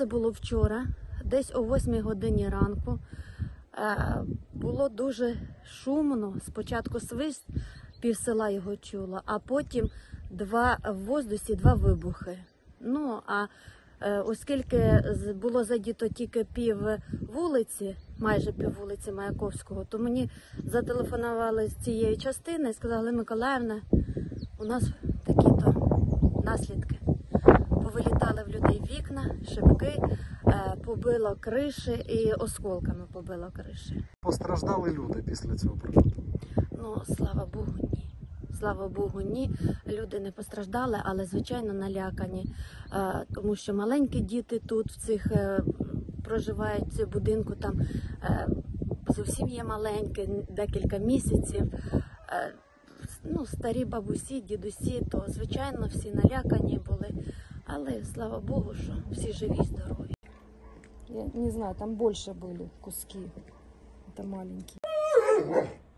це було вчора, десь о 8 годині ранку. Було дуже шумно, спочатку свист, пів села його чуло, а потім в воздусі два вибухи. Ну, а оскільки було задіто тільки пів вулиці, майже пів вулиці Маяковського, то мені зателефонували з цієї частини і сказали: Миколаївна, у нас такі-то наслідки. Повилітали в людей вікна, шибки, побило криші і осколками побило криші. Постраждали люди після цього прильоту? Ну, слава Богу, ні. Слава Богу, ні. Люди не постраждали, але, звичайно, налякані. Тому що маленькі діти тут, проживають в цьому будинку, там зовсім є маленькі, декілька місяців. Ну, старі бабусі, дідусі, то, звичайно, всі налякані були. Але, слава Богу, що всі живі і здорові. Я не знаю, там больше были куски. Это маленькие.